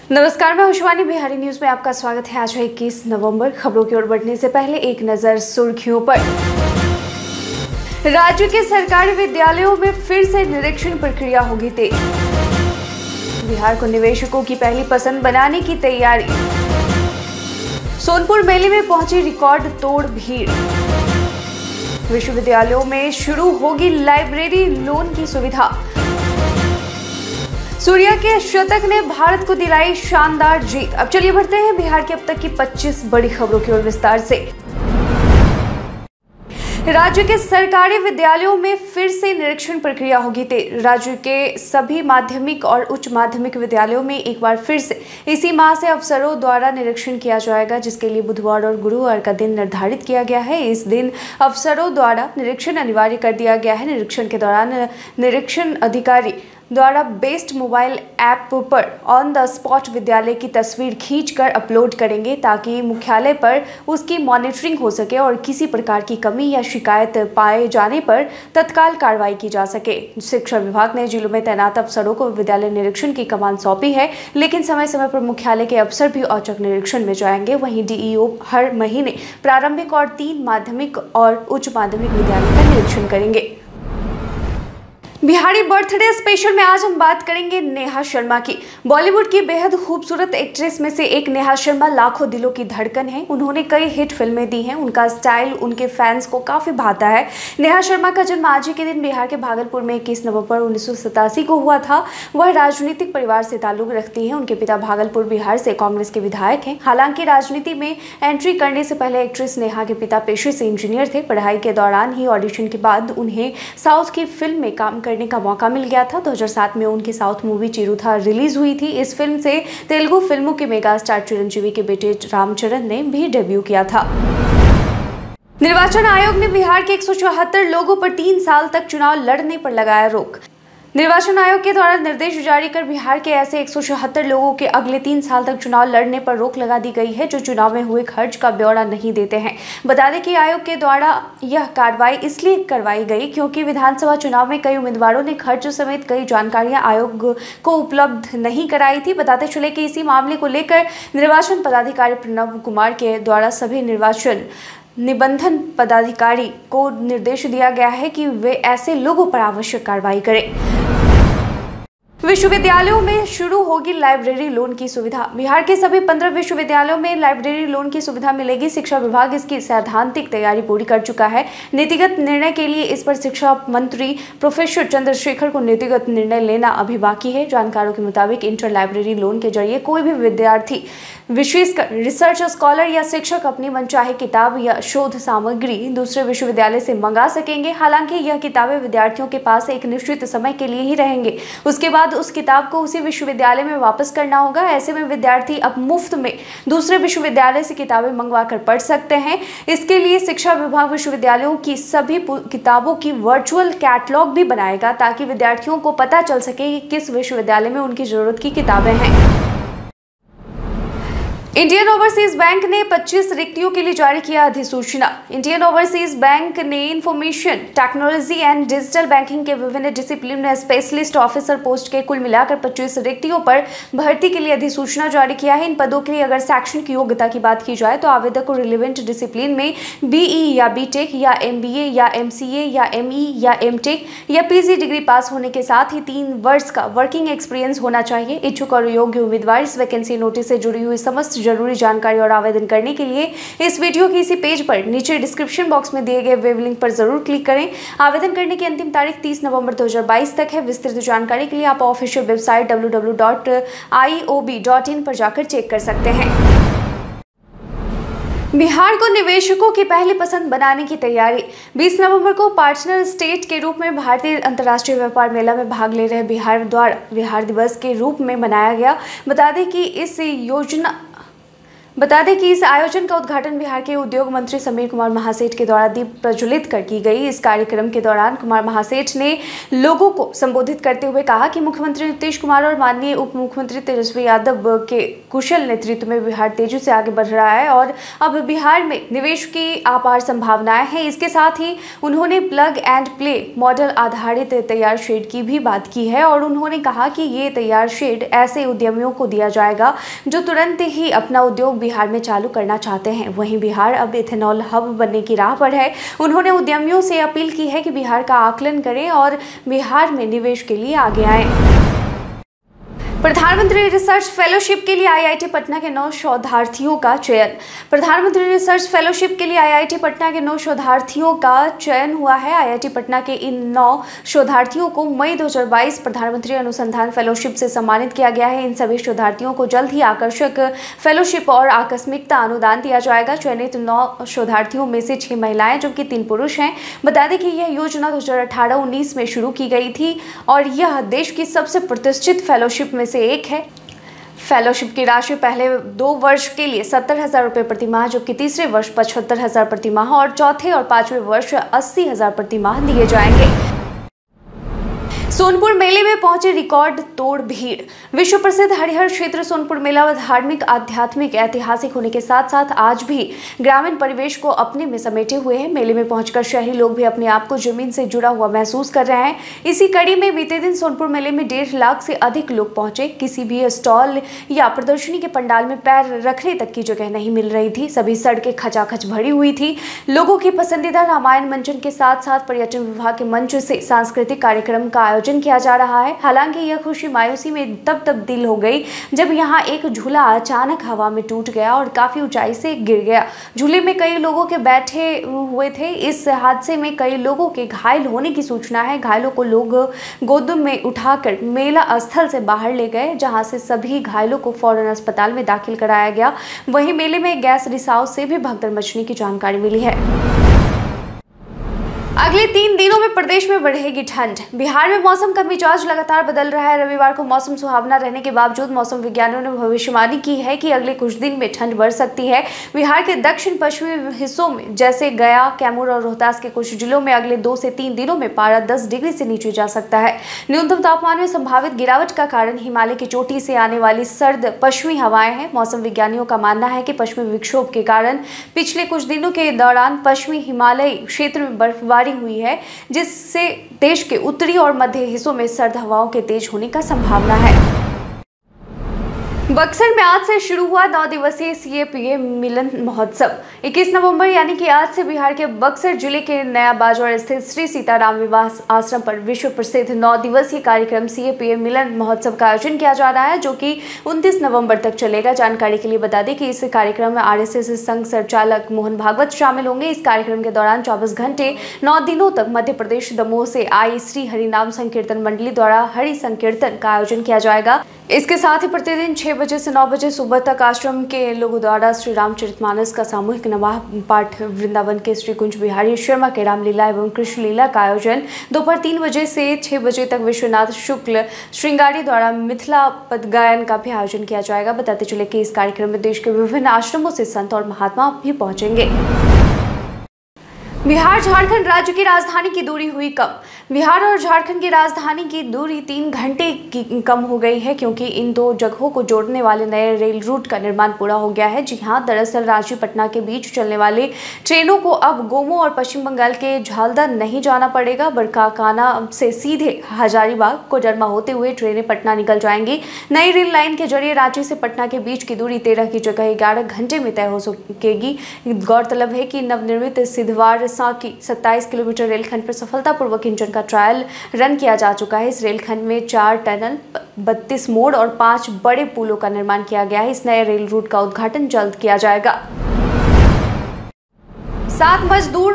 नमस्कार, मैं खुशवानी। बिहारी न्यूज में आपका स्वागत है। आज है 21 नवंबर। खबरों की ओर बढ़ने से पहले एक नजर सुर्खियों पर। राज्य के सरकारी विद्यालयों में फिर से निरीक्षण प्रक्रिया होगी तेज। बिहार को निवेशकों की पहली पसंद बनाने की तैयारी। सोनपुर मेले में पहुंची रिकॉर्ड तोड़ भीड़। विश्वविद्यालयों में शुरू होगी लाइब्रेरी लोन की सुविधा। सूर्या के शतक ने भारत को दिलाई शानदार जीत। अब चलिए बढ़ते हैं बिहार की अब तक की 25 बड़ी खबरों की ओर विस्तार से। राज्य के सरकारी विद्यालयों में फिर से निरीक्षण प्रक्रिया होगी तेज। राज्य के सभी माध्यमिक और उच्च माध्यमिक विद्यालयों में एक बार फिर से इसी माह से अफसरों द्वारा निरीक्षण किया जाएगा, जिसके लिए बुधवार और गुरुवार का दिन निर्धारित किया गया है। इस दिन अफसरों द्वारा निरीक्षण अनिवार्य कर दिया गया है। निरीक्षण के दौरान निरीक्षण अधिकारी द्वारा बेस्ड मोबाइल ऐप पर ऑन द स्पॉट विद्यालय की तस्वीर खींचकर अपलोड करेंगे, ताकि मुख्यालय पर उसकी मॉनिटरिंग हो सके और किसी प्रकार की कमी या शिकायत पाए जाने पर तत्काल कार्रवाई की जा सके। शिक्षा विभाग ने जिलों में तैनात अफसरों को विद्यालय निरीक्षण की कमान सौंपी है, लेकिन समय समय पर मुख्यालय के अफसर भी औचक निरीक्षण में जाएंगे। वहीं डीईओ हर महीने प्रारंभिक और 3 माध्यमिक और उच्च माध्यमिक विद्यालयों का निरीक्षण करेंगे। बिहारी बर्थडे स्पेशल में आज हम बात करेंगे नेहा शर्मा की। बॉलीवुड की बेहद खूबसूरत एक्ट्रेस में से एक नेहा शर्मा लाखों दिलों की धड़कन है। उन्होंने कई हिट फिल्में दी हैं। उनका स्टाइल उनके फैंस को काफी भाता है। नेहा शर्मा का जन्म आज ही के दिन बिहार के भागलपुर में 21 नवंबर 1987 को हुआ था। वह राजनीतिक परिवार से ताल्लुक रखती हैं। उनके पिता भागलपुर बिहार से कांग्रेस के विधायक हैं। हालांकि राजनीति में एंट्री करने से पहले एक्ट्रेस नेहा के पिता पेशे से इंजीनियर थे। पढ़ाई के दौरान ही ऑडिशन के बाद उन्हें साउथ की फिल्म में काम करने का मौका मिल गया था। 2007 में उनकी साउथ मूवी चिरुथा रिलीज हुई थी। इस फिल्म से तेलुगु फिल्मों के मेगा स्टार चिरंजीवी के बेटे रामचरण ने भी डेब्यू किया था। निर्वाचन आयोग ने बिहार के 174 लोगों पर 3 साल तक चुनाव लड़ने पर लगाया रोक। निर्वाचन आयोग के द्वारा निर्देश जारी कर बिहार के ऐसे 174 लोगों के अगले 3 साल तक चुनाव लड़ने पर रोक लगा दी गई है, जो चुनाव में हुए खर्च का ब्यौरा नहीं देते हैं। बता दें कि आयोग के द्वारा यह कार्रवाई इसलिए करवाई गई क्योंकि विधानसभा चुनाव में कई उम्मीदवारों ने खर्च समेत कई जानकारियां आयोग को उपलब्ध नहीं कराई थी। बताते चले कि इसी मामले को लेकर निर्वाचन पदाधिकारी प्रणव कुमार के द्वारा सभी निर्वाचन निबंधन पदाधिकारी को निर्देश दिया गया है कि वे ऐसे लोगों पर आवश्यक कार्रवाई करें। विश्वविद्यालयों में शुरू होगी लाइब्रेरी लोन की सुविधा। बिहार के सभी 15 विश्वविद्यालयों में लाइब्रेरी लोन की सुविधा मिलेगी। शिक्षा विभाग इसकी सैद्धांतिक तैयारी पूरी कर चुका है। नीतिगत निर्णय के लिए इस पर शिक्षा मंत्री प्रोफेसर चंद्रशेखर को नीतिगत निर्णय लेना अभी बाकी है। जानकारों के मुताबिक इंटर लाइब्रेरी लोन के जरिए कोई भी विद्यार्थी, विशेषकर रिसर्च स्कॉलर या शिक्षक, अपनी मनचाहे किताब या शोध सामग्री दूसरे विश्वविद्यालय से मंगा सकेंगे। हालांकि यह किताबें विद्यार्थियों के पास एक निश्चित समय के लिए ही रहेंगे। उसके बाद उस किताब को उसी विश्वविद्यालय में वापस करना होगा। ऐसे में विद्यार्थी अब मुफ्त में दूसरे विश्वविद्यालय से किताबें मंगवा कर पढ़ सकते हैं। इसके लिए शिक्षा विभाग विश्वविद्यालयों की सभी किताबों की वर्चुअल कैटलॉग भी बनाएगा, ताकि विद्यार्थियों को पता चल सके कि किस विश्वविद्यालय में उनकी जरूरत की किताबें हैं। इंडियन ओवरसीज बैंक ने 25 रिक्तियों के लिए जारी किया अधिसूचना। इंडियन ओवरसीज बैंक ने information technology and digital banking के विभिन्न डिसिप्लिन में स्पेशलिस्ट ऑफिसर पोस्ट के कुल मिलाकर 25 रिक्तियों पर भर्ती के लिए अधिसूचना जारी किया है। इन पदों के लिए अगर शैक्षणिक योग्यता की बात की जाए तो आवेदक को रिलेवेंट डिसिप्लिन में बीई या बीटेक या एमबीए या एमसीए या एमई या एमटेक या पीजी डिग्री पास होने के साथ ही 3 वर्ष का वर्किंग एक्सपीरियंस होना चाहिए। इच्छुक और योग्य उम्मीदवार इस वैकेंसी नोटिस से जुड़ी हुई समस्त जरूरी जानकारी और आवेदन करने के लिए इस वीडियो की इसी पेज पर नीचे डिस्क्रिप्शन बॉक्स में दिए गए वेब लिंक पर जरूर क्लिक करें। आवेदन करने की अंतिम तारीख 30 नवंबर 2022 तक है। विस्तृत जानकारी के लिए आप ऑफिशियल वेबसाइट www.iob.in पर जाकर चेक कर सकते हैं। बिहार को निवेशकों की पहली पसंद बनाने की तैयारी। 20 नवंबर को पार्टनर स्टेट के रूप में भारतीय अंतर्राष्ट्रीय व्यापार मेला में भाग ले रहे बिहार द्वारा बिहार दिवस के रूप में मनाया गया। बता दें कि इस योजना बता दें कि इस आयोजन का उद्घाटन बिहार के उद्योग मंत्री समीर कुमार महासेठ के द्वारा दीप प्रज्वलित कर की गई। इस कार्यक्रम के दौरान कुमार महासेठ ने लोगों को संबोधित करते हुए कहा कि मुख्यमंत्री नीतीश कुमार और माननीय उप मुख्यमंत्री तेजस्वी यादव के कुशल नेतृत्व में बिहार तेजी से आगे बढ़ रहा है और अब बिहार में निवेश की अपार संभावनाएं हैं। इसके साथ ही उन्होंने प्लग एंड प्ले मॉडल आधारित तैयार शेड की भी बात की है और उन्होंने कहा कि ये तैयार शेड ऐसे उद्यमियों को दिया जाएगा जो तुरंत ही अपना उद्योग बिहार में चालू करना चाहते हैं। वहीं बिहार अब इथेनॉल हब बनने की राह पर है। उन्होंने उद्यमियों से अपील की है कि बिहार का आकलन करें और बिहार में निवेश के लिए आगे आएं। प्रधानमंत्री रिसर्च फेलोशिप के लिए आईआईटी पटना के 9 शोधार्थियों का चयन। प्रधानमंत्री रिसर्च फेलोशिप के लिए आईआईटी पटना के 9 शोधार्थियों का चयन हुआ है। आईआईटी पटना के इन 9 शोधार्थियों को मई 2022 प्रधानमंत्री अनुसंधान फेलोशिप से सम्मानित किया गया है। इन सभी शोधार्थियों को जल्द ही आकर्षक फेलोशिप और आकस्मिकता अनुदान दिया जाएगा। चयनित 9 शोधार्थियों में से 6 महिलाएं जबकि 3 पुरुष हैं। बता दें कि यह योजना 2018-19 में शुरू की गई थी और यह देश की सबसे प्रतिष्ठित फेलोशिप में से एक है। फेलोशिप की राशि पहले 2 वर्ष के लिए 70,000 रुपये प्रति माह जबकि तीसरे वर्ष 75,000 प्रति माह और चौथे और 5वें वर्ष 80,000 प्रति माह दिए जाएंगे। सोनपुर मेले में पहुंचे रिकॉर्ड तोड़ भीड़। विश्व प्रसिद्ध हरिहर क्षेत्र सोनपुर मेला धार्मिक, आध्यात्मिक, ऐतिहासिक होने के साथ साथ आज भी ग्रामीण परिवेश को अपने में समेटे हुए हैं। मेले में पहुंचकर शहरी लोग भी अपने आप को जमीन से जुड़ा हुआ महसूस कर रहे हैं। इसी कड़ी में बीते दिन सोनपुर मेले में 1.5 लाख से अधिक लोग पहुंचे। किसी भी स्टॉल या प्रदर्शनी के पंडाल में पैर रखने तक की जगह नहीं मिल रही थी। सभी सड़कें खचाखच भरी हुई थी। लोगों की पसंदीदा रामायण मंचन के साथ साथ पर्यटन विभाग के मंच से सांस्कृतिक कार्यक्रम का आयोजन किया जा रहा है। हालांकि यह खुशी मायूसी में तब तब्दील हो गई जब यहां एक झूला अचानक हवा में टूट गया और काफी ऊंचाई से गिर गया। झूले में कई लोगों के बैठे हुए थे। इस हादसे में कई लोगों के घायल होने की सूचना है। घायलों को लोग गोद में उठाकर मेला स्थल से बाहर ले गए जहां से सभी घायलों को फौरन अस्पताल में दाखिल कराया गया। वहीं मेले में गैस रिसाव से भी भगदड़ मचने की जानकारी मिली है। अगले 3 दिनों में प्रदेश में बढ़ेगी ठंड। बिहार में मौसम का मिजाज लगातार बदल रहा है। रविवार को मौसम सुहावना रहने के बावजूद मौसम विज्ञानियों ने भविष्यवाणी की है कि अगले कुछ दिन में ठंड बढ़ सकती है। बिहार के दक्षिण पश्चिमी हिस्सों में जैसे गया, कैमूर और रोहतास के कुछ जिलों में अगले 2 से 3 दिनों में पारा 10 डिग्री से नीचे जा सकता है। न्यूनतम तापमान में संभावित गिरावट का कारण हिमालय की चोटी से आने वाली सर्द पश्चिमी हवाएं हैं। मौसम विज्ञानियों का मानना है कि पश्चिमी विक्षोभ के कारण पिछले कुछ दिनों के दौरान पश्चिमी हिमालयी क्षेत्र में बर्फबारी हुई है जिससे देश के उत्तरी और मध्य हिस्सों में सर्द हवाओं के तेज होने का संभावना है। बक्सर में आज से शुरू हुआ 9 दिवसीय सीएपीए मिलन महोत्सव। 21 नवंबर यानी कि आज से बिहार के बक्सर जिले के नया बाजार स्थित श्री सीताराम विवाह आश्रम पर विश्व प्रसिद्ध 9 दिवसीय कार्यक्रम सीएपीए मिलन महोत्सव का आयोजन किया जा रहा है जो कि 29 नवंबर तक चलेगा। जानकारी के लिए बता दें कि इस कार्यक्रम में आरएसएस संघ संचालक मोहन भागवत शामिल होंगे। इस कार्यक्रम के दौरान 24 घंटे 9 दिनों तक मध्य प्रदेश दमोह से आई श्री हरिनाम संकीर्तन मंडली द्वारा हरि संकीर्तन का आयोजन किया जाएगा। इसके साथ ही प्रतिदिन 6 बजे से 9 बजे सुबह तक आश्रम के लोगों द्वारा श्री रामचरितमानस का सामूहिक नवाह पाठ, वृंदावन के श्री कुंज बिहारी शर्मा के रामलीला एवं कृष्ण लीला का आयोजन, दोपहर 3 बजे से 6 बजे तक विश्वनाथ शुक्ल श्रृंगारी द्वारा मिथिला पद गायन का भी आयोजन किया जाएगा। बताते चले कि इस कार्यक्रम में देश के विभिन्न आश्रमों से संत और महात्मा भी पहुंचेंगे। बिहार झारखंड राज्य की राजधानी की दूरी हुई कम। बिहार और झारखंड की राजधानी की दूरी 3 घंटे की कम हो गई है क्योंकि इन 2 जगहों को जोड़ने वाले नए रेल रूट का निर्माण पूरा हो गया है। जी हां, दरअसल रांची पटना के बीच चलने वाली ट्रेनों को अब गोमो और पश्चिम बंगाल के झालदा नहीं जाना पड़ेगा। बड़काकाना से सीधे हजारीबाग, कोडरमा होते हुए ट्रेनें पटना निकल जाएंगी। नई रेल लाइन के जरिए रांची से पटना के बीच की दूरी 13 की जगह 11 घंटे में तय हो सकेगी। गौरतलब है कि नवनिर्मित सिद्धवार की 27 किलोमीटर रेलखंड पर सफलतापूर्वक इंजन का ट्रायल रन किया जा चुका है। इस रेलखंड में 4 टनल, 32 मोड़ और 5 बड़े पुलों का निर्माण किया गया है। इस नए रेल रूट का उद्घाटन जल्द किया जाएगा। 7 मजदूर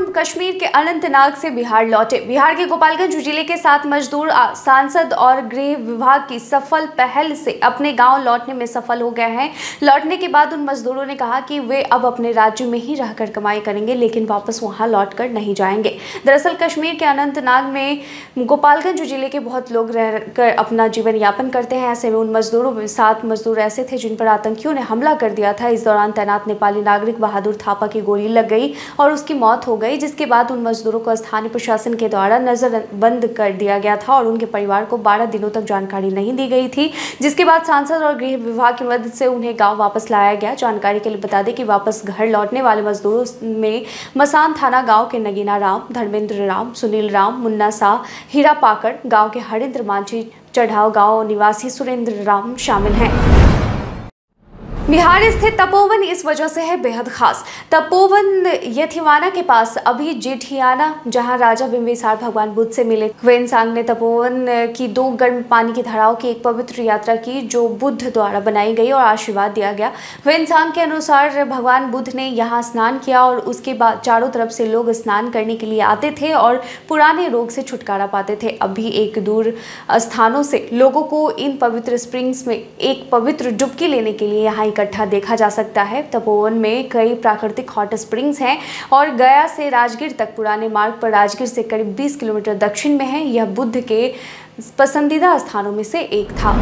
कश्मीर के अनंतनाग से बिहार लौटे। बिहार के गोपालगंज जिले के 7 मजदूर सांसद और गृह विभाग की सफल पहल से अपने गांव लौटने में सफल हो गए हैं। लौटने के बाद उन मजदूरों ने कहा कि वे अब अपने राज्य में ही रहकर कमाई करेंगे, लेकिन वापस वहां लौटकर नहीं जाएंगे। दरअसल कश्मीर के अनंतनाग में गोपालगंज जिले के बहुत लोग रहकर अपना जीवन यापन करते हैं। ऐसे में उन मजदूरों में 7 मजदूर ऐसे थे जिन पर आतंकियों ने हमला कर दिया था। इस दौरान तैनात नेपाली नागरिक बहादुर थापा की गोली लग गई और उसकी मौत हो गई, जिसके बाद उन मजदूरों को स्थानीय प्रशासन के द्वारा नजरबंद कर दिया गया था और उनके परिवार को 12 दिनों तक जानकारी नहीं दी गई थी, जिसके बाद सांसद और गृह विभाग की मदद से उन्हें गांव वापस लाया गया। जानकारी के लिए बता दें कि वापस घर लौटने वाले मजदूरों में मसान थाना गांव के नगीना राम, धर्मेंद्र राम, सुनील राम, मुन्ना शाह, हीरा पाकड़ गांव के हरिंद्र मांझी, चढ़ाव गांव निवासी सुरेंद्र राम शामिल हैं। बिहार स्थित तपोवन इस वजह से है बेहद खास। तपोवन यथिवाना के पास अभी जेठियाना, जहां राजा बिंबिसार भगवान बुद्ध से मिले। ह्वेनसांग ने तपोवन की 2 गर्म पानी की धाराओं की एक पवित्र यात्रा की जो बुद्ध द्वारा बनाई गई और आशीर्वाद दिया गया। ह्वेनसांग के अनुसार भगवान बुद्ध ने यहाँ स्नान किया और उसके बाद चारों तरफ से लोग स्नान करने के लिए आते थे और पुराने रोग से छुटकारा पाते थे। अभी एक दूर स्थानों से लोगों को इन पवित्र स्प्रिंग्स में एक पवित्र डुबकी लेने के लिए यहाँ इकट्ठा देखा जा सकता है। तपोवन में कई प्राकृतिक हॉट स्प्रिंग्स हैं और गया से राजगीर तक पुराने मार्ग पर राजगीर से करीब 20 किलोमीटर दक्षिण में है। यह बुद्ध के पसंदीदा स्थानों में से एक था।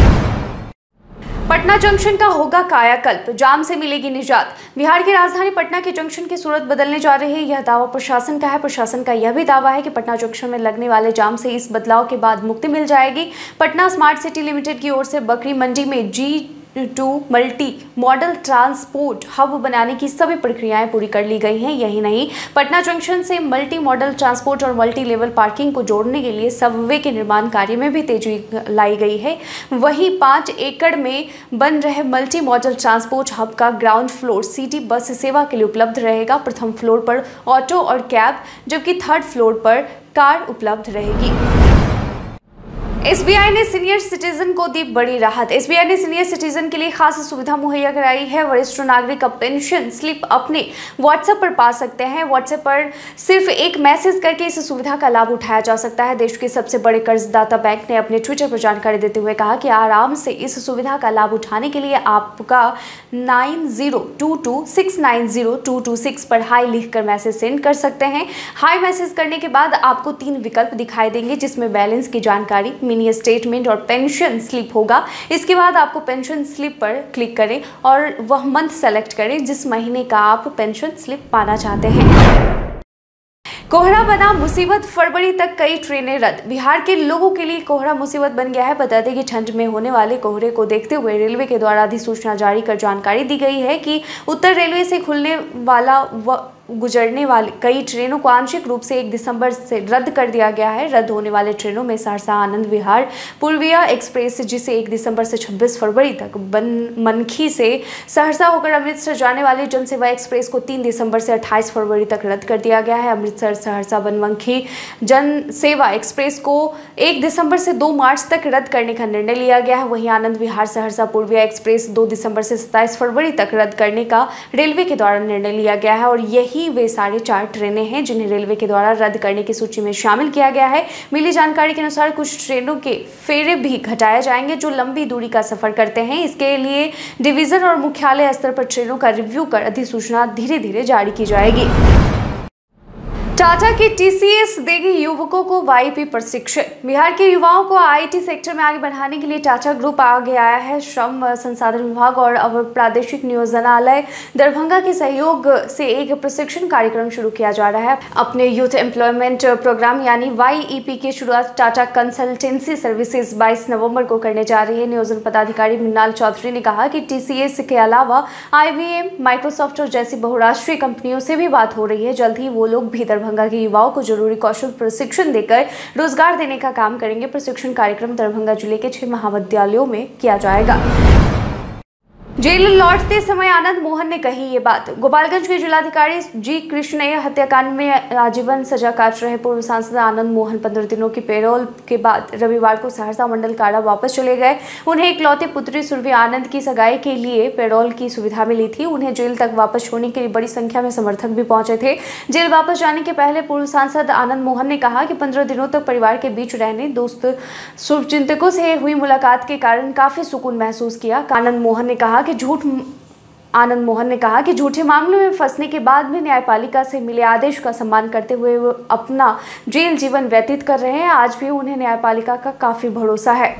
पटना जंक्शन का होगा कायाकल्प, जाम से मिलेगी निजात। बिहार की राजधानी पटना के जंक्शन की सूरत बदलने जा रही है। यह दावा प्रशासन का है। प्रशासन का यह भी दावा है कि पटना जंक्शन में लगने वाले जाम से इस बदलाव के बाद मुक्ति मिल जाएगी। पटना स्मार्ट सिटी लिमिटेड की ओर से बकरी मंडी में G2 multi modal transport hub बनाने की सभी प्रक्रियाएं पूरी कर ली गई हैं। यही नहीं, पटना जंक्शन से मल्टी मॉडल ट्रांसपोर्ट और मल्टी लेवल पार्किंग को जोड़ने के लिए सबवे के निर्माण कार्य में भी तेजी लाई गई है। वहीं 5 एकड़ में बन रहे मल्टी मॉडल ट्रांसपोर्ट हब का ग्राउंड फ्लोर सिटी बस सेवा के लिए उपलब्ध रहेगा। प्रथम फ्लोर पर ऑटो और कैब, जबकि 3rd फ्लोर पर कार उपलब्ध रहेगी। एसबीआई ने सीनियर सिटीजन को दी बड़ी राहत। एसबीआई ने सीनियर सिटीजन के लिए खास सुविधा मुहैया कराई है। वरिष्ठ नागरिक अब पेंशन स्लिप अपने व्हाट्सएप पर पा सकते हैं। व्हाट्सएप पर सिर्फ एक मैसेज करके इस सुविधा का लाभ उठाया जा सकता है। देश के सबसे बड़े कर्जदाता बैंक ने अपने ट्विटर पर जानकारी देते हुए कहा कि आराम से इस सुविधा का लाभ उठाने के लिए आपका 9022690226 पर हाई लिखकर मैसेज सेंड कर सकते हैं। हाई मैसेज करने के बाद आपको 3 विकल्प दिखाई देंगे, जिसमें बैलेंस की जानकारी, मिनी स्टेटमेंट और पेंशन स्लिप होगा। इसके बाद आपको पेंशन स्लिप पर क्लिक करें और वह मंथ सेलेक्ट करें जिस महीने का आप पेंशन स्लिप पाना चाहते हैं। कोहरा बना मुसीबत, फरवरी तक कई ट्रेनें रद्द। बिहार के लोगों के लिए कोहरा मुसीबत बन गया है। बता दें कि ठंड में होने वाले कोहरे को देखते हुए रेलवे के द्वारा अधिसूचना जारी कर जानकारी दी गई है कि उत्तर रेलवे से खुलने वाला गुजरने वाली कई ट्रेनों को आंशिक रूप से 1 दिसंबर से रद्द कर दिया गया है। रद्द होने वाले ट्रेनों में सहरसा आनंद विहार पूर्विया एक्सप्रेस, जिसे 1 दिसंबर से 26 फरवरी तक मनखी से सहरसा होकर अमृतसर जाने वाली जनसेवा एक्सप्रेस को 3 दिसंबर से 28 फरवरी तक रद्द कर दिया गया है। अमृतसर सहरसा बनमनखी जनसेवा एक्सप्रेस को 1 दिसंबर से 2 मार्च तक रद्द करने का निर्णय लिया गया है। वहीं आनंद विहार सहरसा पूर्विया एक्सप्रेस 2 दिसंबर से 27 फरवरी तक रद्द करने का रेलवे के द्वारा निर्णय लिया गया है और यही वे 4.5 ट्रेनें हैं जिन्हें रेलवे के द्वारा रद्द करने की सूची में शामिल किया गया है। मिली जानकारी के अनुसार कुछ ट्रेनों के फेरे भी घटाए जाएंगे जो लंबी दूरी का सफर करते हैं। इसके लिए डिवीजन और मुख्यालय स्तर पर ट्रेनों का रिव्यू कर अधिसूचना धीरे धीरे जारी की जाएगी। टाटा की टीसीएस देगी युवकों को वाईपी प्रशिक्षण। बिहार के युवाओं को आईटी सेक्टर में आगे बढ़ाने के लिए टाटा ग्रुप आगे आया है। श्रम संसाधन विभाग और प्रादेशिक नियोजनालय दरभंगा के सहयोग से एक प्रशिक्षण कार्यक्रम शुरू किया जा रहा है। अपने यूथ एम्प्लॉयमेंट प्रोग्राम यानी वाईईपी की शुरुआत टाटा कंसल्टेंसी सर्विसेज 22 नवंबर को करने जा रही है। नियोजन पदाधिकारी मृणाल चौधरी ने कहा कि टीसीएस के अलावा IBM, माइक्रोसॉफ्ट और जैसी बहुराष्ट्रीय कंपनियों से भी बात हो रही है। जल्द ही वो लोग भी दरभंगा के युवाओं को जरूरी कौशल प्रशिक्षण देकर रोजगार देने का काम करेंगे। प्रशिक्षण कार्यक्रम दरभंगा जिले के 6 महाविद्यालयों में किया जाएगा। जेल लौटते समय आनंद मोहन ने कही ये बात। गोपालगंज के जिलाधिकारी जी कृष्णैया हत्याकांड में आजीवन सजा काट रहे पूर्व सांसद आनंद मोहन 15 दिनों की पेरोल के बाद रविवार को सहरसा मंडल कारा वापस चले गए। उन्हें इकलौती पुत्री सुरभि आनंद की सगाई के लिए पेरोल की सुविधा मिली थी। उन्हें जेल तक वापस छोड़ने के लिए बड़ी संख्या में समर्थक भी पहुंचे थे। जेल वापस जाने के पहले पूर्व सांसद आनंद मोहन ने कहा कि 15 दिनों तक परिवार के बीच रहने, दोस्त शुभचिंतकों से हुई मुलाकात के कारण काफी सुकून महसूस किया। आनंद मोहन ने कहा कि झूठे मामलों में फंसने के बाद भी न्यायपालिका से मिले आदेश का सम्मान करते हुए वो अपना जेल जीवन व्यतीत कर रहे हैं। आज भी उन्हें न्यायपालिका का काफी भरोसा है।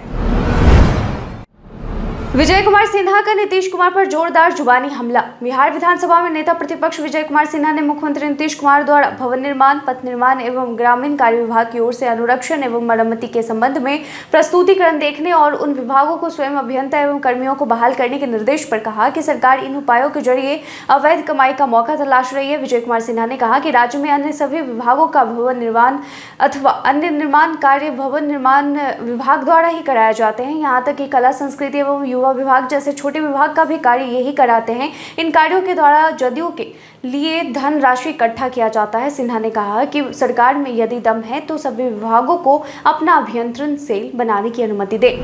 विजय कुमार सिन्हा का नीतीश कुमार पर जोरदार जुबानी हमला। बिहार विधानसभा में नेता प्रतिपक्ष विजय कुमार सिन्हा ने मुख्यमंत्री नीतीश कुमार द्वारा भवन निर्माण, पथ निर्माण एवं ग्रामीण कार्य विभाग की ओर से अनुरक्षण एवं मरम्मति के संबंध में प्रस्तुतिकरण देखने और उन विभागों को स्वयं अभियंता एवं कर्मियों को बहाल करने के निर्देश पर कहा कि सरकार इन उपायों के जरिए अवैध कमाई का मौका तलाश रही है। विजय कुमार सिन्हा ने कहा कि राज्य में अन्य सभी विभागों का भवन निर्माण अथवा अन्य निर्माण कार्य भवन निर्माण विभाग द्वारा ही कराए जाते हैं। यहाँ तक कि कला, संस्कृति एवं युवा विभाग जैसे छोटे विभाग का भी कार्य यही कराते हैं। इन कार्यों के द्वारा जदयू के लिए धन राशि इकट्ठा किया जाता है। सिन्हा ने कहा कि सरकार में यदि दम है तो सभी विभागों को अपना अभियंत्रण सेल बनाने की अनुमति दे।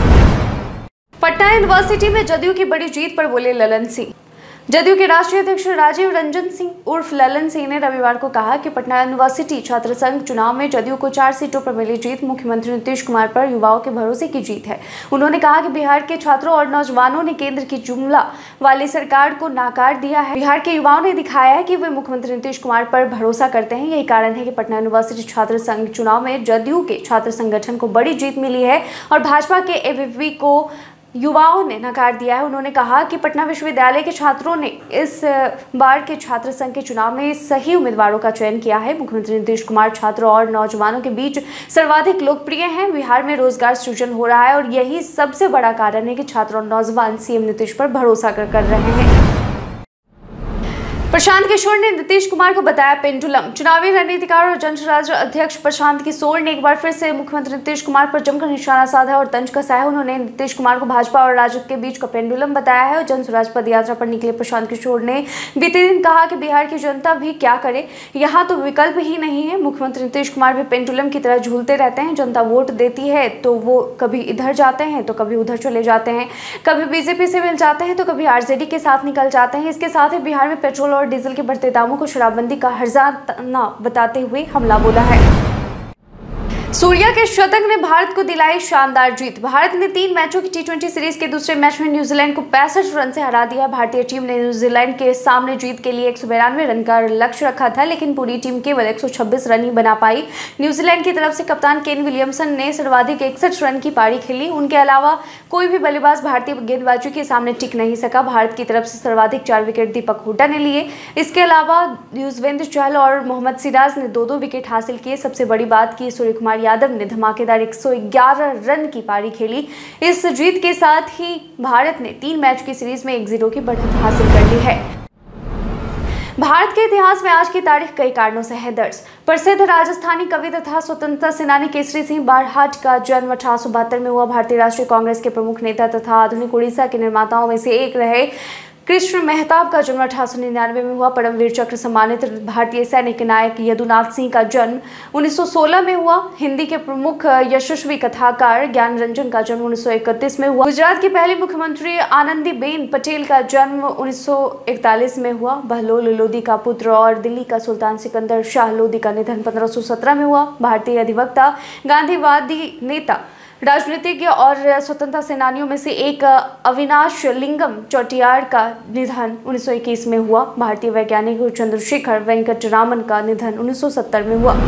पटना यूनिवर्सिटी में जदयू की बड़ी जीत पर बोले ललन सिंह। जदयू के राष्ट्रीय अध्यक्ष राजीव रंजन सिंह उर्फ ललन सिंह ने रविवार को कहा कि पटना यूनिवर्सिटी छात्र संघ चुनाव में जदयू को 4 सीटों पर मिली जीत मुख्यमंत्री नीतीश कुमार पर युवाओं के भरोसे की जीत है। उन्होंने कहा कि बिहार के छात्रों और नौजवानों ने केंद्र की जुमला वाली सरकार को नाकार दिया है। बिहार के युवाओं ने दिखाया है कि वे मुख्यमंत्री नीतीश कुमार पर भरोसा करते हैं। यही कारण है कि पटना यूनिवर्सिटी छात्र संघ चुनाव में जदयू के छात्र संगठन को बड़ी जीत मिली है और भाजपा के एबीवीपी को युवाओं ने नकार दिया है। उन्होंने कहा कि पटना विश्वविद्यालय के छात्रों ने इस बार के छात्र संघ के चुनाव में सही उम्मीदवारों का चयन किया है। मुख्यमंत्री नीतीश कुमार छात्रों और नौजवानों के बीच सर्वाधिक लोकप्रिय हैं। बिहार में रोजगार सृजन हो रहा है और यही सबसे बड़ा कारण है कि छात्र और नौजवान सीएम नीतीश पर भरोसा कर रहे हैं। प्रशांत किशोर ने नीतीश कुमार को बताया पेंडुलम। चुनावी रणनीतिकार और जनसुराज अध्यक्ष प्रशांत किशोर ने एक बार फिर से मुख्यमंत्री नीतीश कुमार पर जमकर निशाना साधा और तंज कसा है। उन्होंने नीतीश कुमार को भाजपा और राजद के बीच का पेंडुलम बताया है और जनसुराज पद यात्रा पर निकले प्रशांत किशोर ने बीते दिन कहा कि बिहार की जनता भी क्या करे, यहाँ तो विकल्प ही नहीं है। मुख्यमंत्री नीतीश कुमार भी पेंडुलम की तरह झूलते रहते हैं। जनता वोट देती है तो वो कभी इधर जाते हैं तो कभी उधर चले जाते हैं, कभी बीजेपी से मिल जाते हैं तो कभी आरजेडी के साथ निकल जाते हैं। इसके साथ ही बिहार में पेट्रोल और डीजल के बढ़ते दामों को शराबबंदी का हर्जाना बताते हुए हमला बोला है। सूर्या के शतक ने भारत को दिलाई शानदार जीत। भारत ने 3 मैचों की टी20 सीरीज के दूसरे मैच में न्यूजीलैंड को 65 रन से हरा दिया। भारतीय टीम ने न्यूजीलैंड के सामने जीत के लिए 192 रन का लक्ष्य रखा था, लेकिन पूरी टीम केवल 126 रन ही बना पाई। न्यूजीलैंड की तरफ से कप्तान केन विलियमसन ने सर्वाधिक 61 रन की पारी खेली। उनके अलावा कोई भी बल्लेबाज भारतीय गेंदबाजों के सामने टिक नहीं सका। भारत की तरफ से सर्वाधिक 4 विकेट दीपक हुड्डा ने लिए। इसके अलावा युजवेंद्र चहल और मोहम्मद सिराज ने 2-2 विकेट हासिल किए। सबसे बड़ी बात की सूर्य कुमार यादव ने धमाकेदार 111 रन की पारी खेली। इस जीत के साथ ही भारत ने 3 मैच की सीरीज में 1-0 की बढ़त हासिल कर ली है। भारत के इतिहास में आज की तारीख कई कारणों से है दर्ज। प्रसिद्ध राजस्थानी कवि तथा स्वतंत्रता सेनानी केसरी सिंह बारहाट का जन्म 1872 में हुआ। भारतीय राष्ट्रीय कांग्रेस के प्रमुख नेता तथा आधुनिक उड़ीसा के निर्माताओं में से एक रहे कृष्ण मेहताब का जन्म 1899 में हुआ। परमवीर चक्र सम्मानित भारतीय सैनिक नायक यदुनाथ सिंह का जन्म 1916 में हुआ। हिंदी के प्रमुख यशस्वी कथाकार ज्ञान रंजन का जन्म 1931 में हुआ। गुजरात की पहली मुख्यमंत्री आनंदीबेन पटेल का जन्म 1941 में हुआ। बहलोल लोधी का पुत्र और दिल्ली का सुल्तान सिकंदर शाह लोधी का निधन 1517 में हुआ। भारतीय अधिवक्ता, गांधीवादी नेता, राजनीतिज्ञ और स्वतंत्रता सेनानियों में से एक अविनाश लिंगम चौटियार का निधन 1921 में हुआ। भारतीय वैज्ञानिक चंद्रशेखर वेंकट रामन का निधन 1970 में हुआ।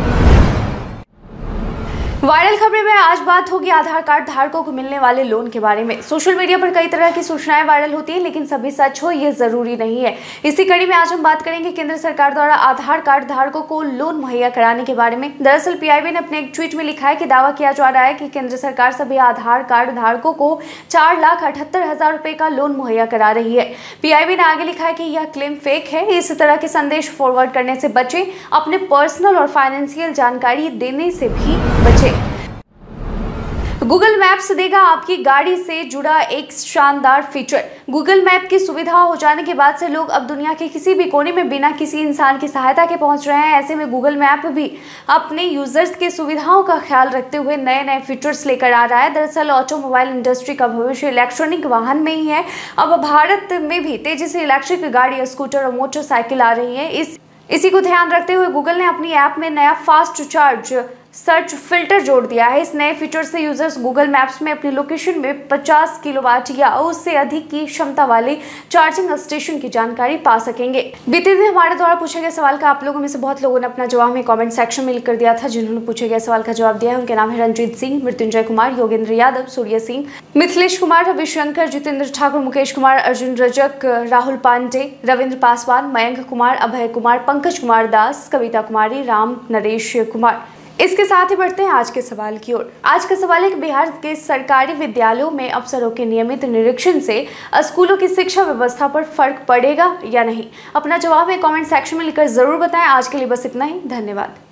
वायरल खबरें में आज बात होगी आधार कार्ड धारकों को मिलने वाले लोन के बारे में। सोशल मीडिया पर कई तरह की सूचनाएं वायरल होती हैं, लेकिन सभी सच हो ये जरूरी नहीं है। इसी कड़ी में आज हम बात करेंगे केंद्र सरकार द्वारा आधार कार्ड धारकों को लोन मुहैया कराने के बारे में। दरअसल पीआईबी ने अपने एक ट्वीट में लिखा है कि दावा किया जा रहा है कि केंद्र सरकार सभी आधार कार्ड धारकों को 4,78,000 रुपए का लोन मुहैया करा रही है। पीआईबी ने आगे लिखा है कि यह क्लेम फेक है। इस तरह के संदेश फॉरवर्ड करने से बचें, अपने पर्सनल और फाइनेंशियल जानकारी देने से भी बचें। गूगल मैप्स देगा आपकी गाड़ी से जुड़ा एक शानदार फीचर। गूगल मैप की सुविधा हो जाने के बाद से लोग अब दुनिया के किसी भी कोने में बिना किसी इंसान की सहायता के पहुंच रहे हैं। ऐसे में गूगल मैप भी अपने यूजर्स की सुविधाओं का ख्याल रखते हुए नए नए फीचर्स लेकर आ रहा है। दरअसल ऑटोमोबाइल इंडस्ट्री का भविष्य इलेक्ट्रॉनिक वाहन में ही है। अब भारत में भी तेजी से इलेक्ट्रिक गाड़ी, स्कूटर और मोटरसाइकिल आ रही है। इसी को ध्यान रखते हुए गूगल ने अपनी ऐप में नया फास्ट चार्ज सर्च फिल्टर जोड़ दिया है। इस नए फीचर से यूजर्स गूगल मैप्स में अपनी लोकेशन में 50 किलोवाट या उससे अधिक की क्षमता वाले चार्जिंग स्टेशन की जानकारी पा सकेंगे। बीते दिन हमारे द्वारा पूछे गए सवाल का आप लोगों में से बहुत लोगों ने अपना जवाब में कमेंट सेक्शन में लिख कर दिया था। जिन्होंने पूछे गए सवाल का जवाब दिया है उनके नाम है रंजीत सिंह, मृत्युंजय कुमार, योगेंद्र यादव, सूर्य सिंह, मिथिलेश कुमार, रविशंकर, जितेंद्र ठाकुर, मुकेश कुमार, अर्जुन रजक, राहुल पांडे, रविंद्र पासवान, मयंक कुमार, अभय कुमार, पंकज कुमार दास, कविता कुमारी, राम नरेश कुमार। इसके साथ ही बढ़ते हैं आज के सवाल की ओर। आज का सवाल है कि बिहार के सरकारी विद्यालयों में अफसरों के नियमित निरीक्षण से स्कूलों की शिक्षा व्यवस्था पर फर्क पड़ेगा या नहीं। अपना जवाब कमेंट सेक्शन में लिखकर जरूर बताएं। आज के लिए बस इतना ही। धन्यवाद।